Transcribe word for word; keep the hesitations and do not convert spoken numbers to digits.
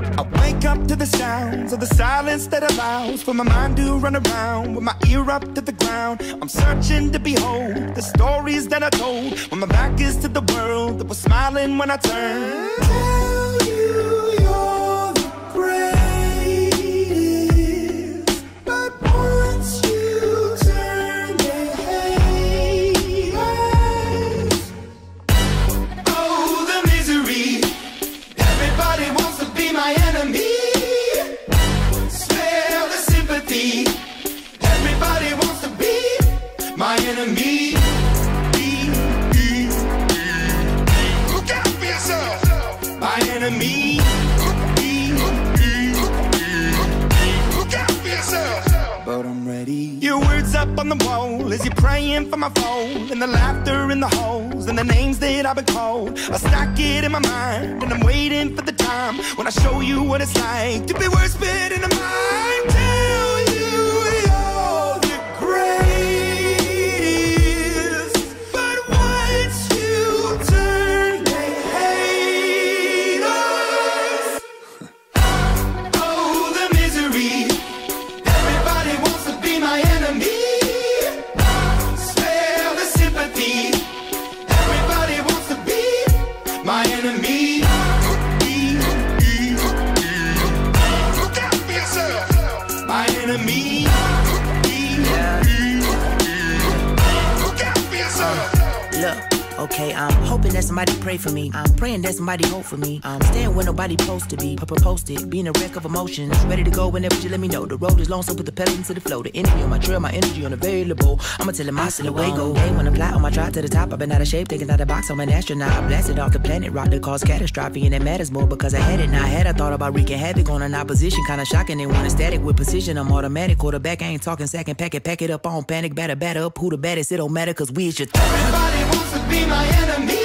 I wake up to the sounds of the silence that allows for my mind to run around with my ear up to the ground. I'm searching to behold the stories that I told when my back is to the world that was smiling when I turned. Tell you you're the greatest, but once you turn, they hate us. Oh, the misery. Everybody wants to be my enemy. Smell the sympathy. Everybody wants to be my enemy. Look out for yourself. My enemy. Look out for yourself. But I'm ready. Your words up on the wall as you're praying for my phone, and the laughter in the holes and the names that I've been called. I stack it in my mind and I'm waiting for the time when I show you what it's like to be worse fit in the mind. Tell you you're the greatest, but once you turn, they hate us. Oh, the misery. Everybody wants to be my enemy. Spare the sympathy. Everybody wants to be my enemy. Look out for yourself. My enemy. Look out for yourself. Look, okay, I'm hoping that somebody pray for me. I'm praying that somebody hope for me. I'm staying where nobody supposed to be. Papa posted, being a wreck of emotions. Ready to go whenever you let me know. The road is long, so put the pedal into the flow. The energy on my trail, my energy unavailable. I'ma tell him my silhouette go. Hey, when I fly on my drive to the top, I've been out of shape, thinking out the box. I'm an astronaut. I blasted off the planet, rock that caused catastrophe, and it matters more because I had it. Now I had I thought about wreaking havoc on an opposition, kinda shocking. They want a static with precision. I'm automatic, quarterback. I ain't talking second, pack it, pack it up on panic, batter, batter up. Who the baddest? It don't matter, cause we is your third. Everybody wants to be my enemy.